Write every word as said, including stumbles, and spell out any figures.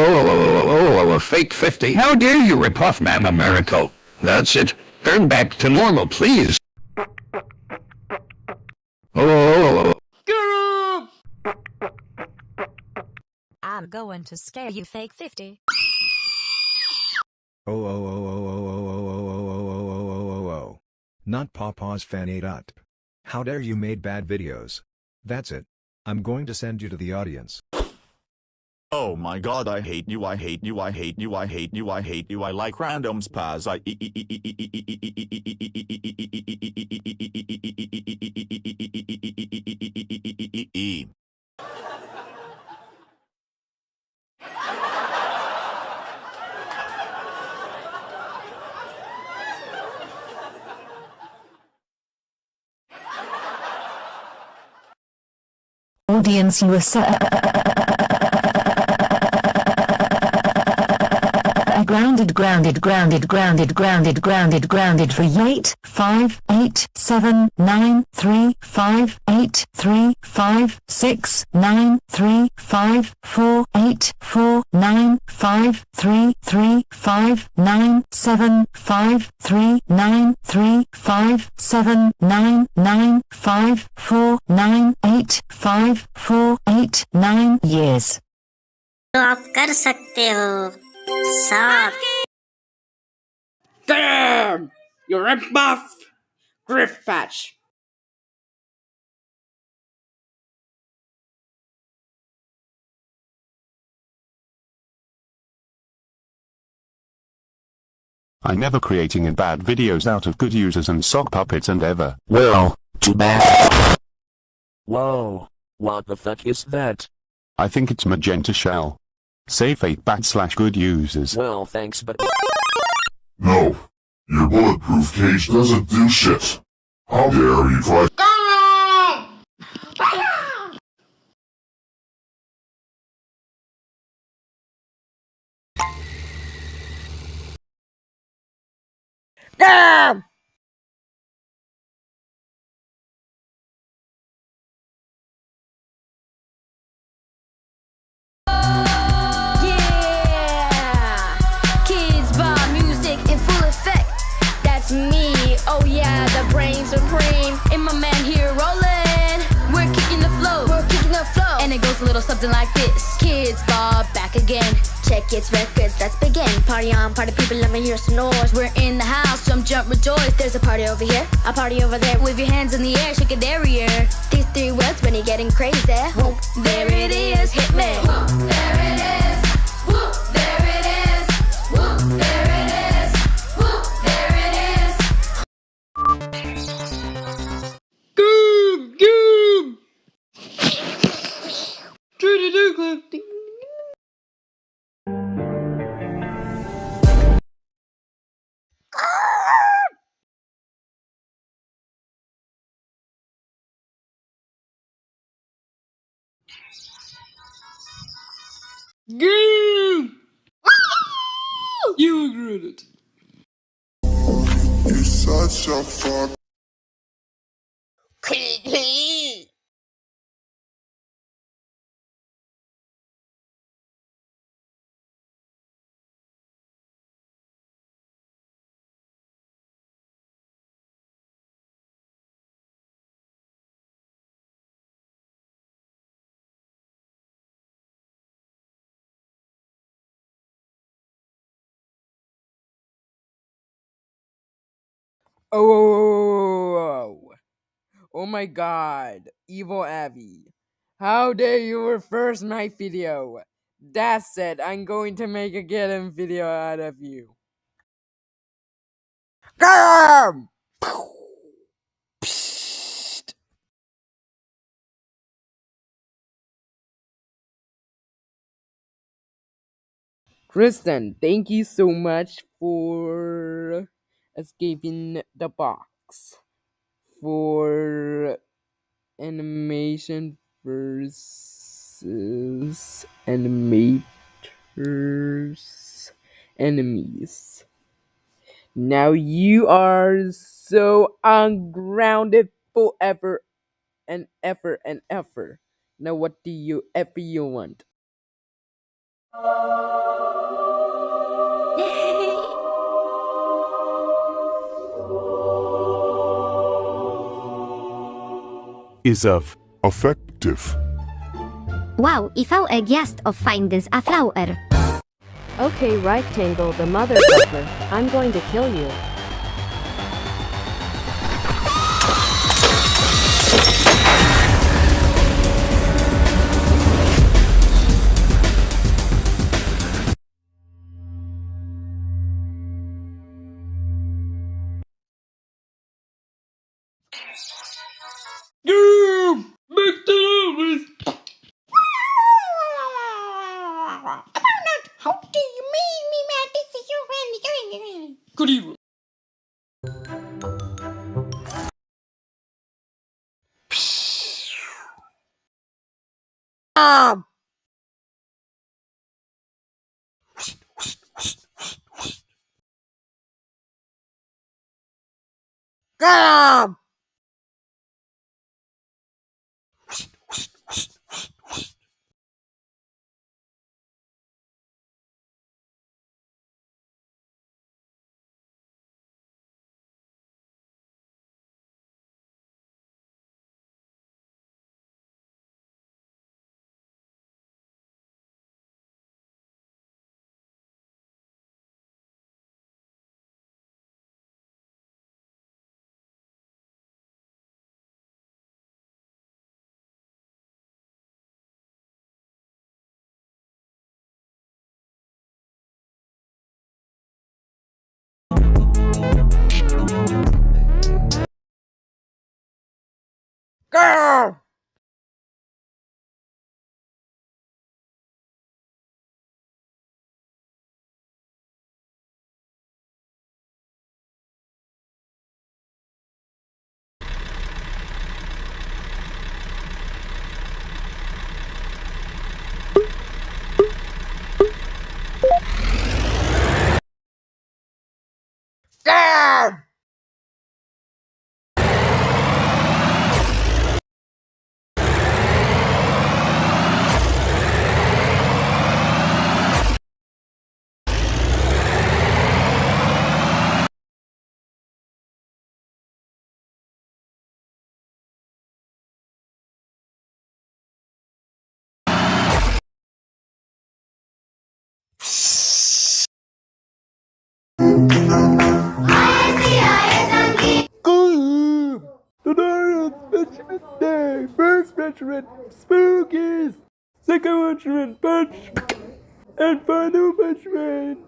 oh, fake fifty. How dare you rip off Mama Miracle? That's it. Turn back to normal, please. Oh, I'm going to scare you, fake fifty. Oh, oh, oh, oh, oh, oh, oh, oh, oh, oh, oh, oh, oh, oh, oh. Not Papa's fanny up. How dare you made bad videos. That's it. I'm going to send you to the audience. Oh my god, I hate you, I hate you, I hate you, I hate you, I hate you, I like random spaz, I Audience U S A grounded grounded grounded grounded grounded grounded grounded for eight five eight seven nine three five eight three five six nine three five four eight four nine five three three five nine seven five three nine three five seven nine nine five four nine eight five four eight nine years. तो आप कर सकते हो साफ. Damn! You rip off Griff Patch. I'm never creating in bad videos out of good users and sock puppets and ever. Well, too bad. Whoa, what the fuck is that? I think it's Magenta Shell. Safe eight bad slash good users. Well, thanks, but... No, your bulletproof cage doesn't do shit. How dare you try... Damn! Me, oh yeah, the brain supreme. And my man here rolling. We're kicking the flow, we're kicking the flow. And it goes a little something like this. Kids Bob back again. Check its records, let's begin. Party on, party people, let me hear some noise. We're in the house, jump, jump, rejoice. There's a party over here, a party over there. Wave your hands in the air, shake it derriere. These three words when you're getting crazy. Whoop, there it is, hit me. Whoop, there it is. Whoop, there it is. Whoop, there it is. Whoop, there it is. Goob, goob. Do-do-do, club. Goob. You agreed it. You're such a fuck. Oh, oh, oh, oh, oh my god, Evil Abby. How dare you reverse my video? That's it, I'm going to make a get him video out of you. Damn! Kristen, thank you so much for escaping the box. For animation versus animators enemies. Now you are so ungrounded forever and ever and ever. Now what do you ever you want? is of effective. Wow, if I guessed of find this a flower. Okay, rectangle the motherfucker. I'm going to kill you. Boom! McDonald's! How do you mean me, man? This is your friend. Good evening. Um. Get him! Girl! Girl! Today is Benjamin Day. First Benjamin Spookies. Second Benjamin Punch. And final Benjamin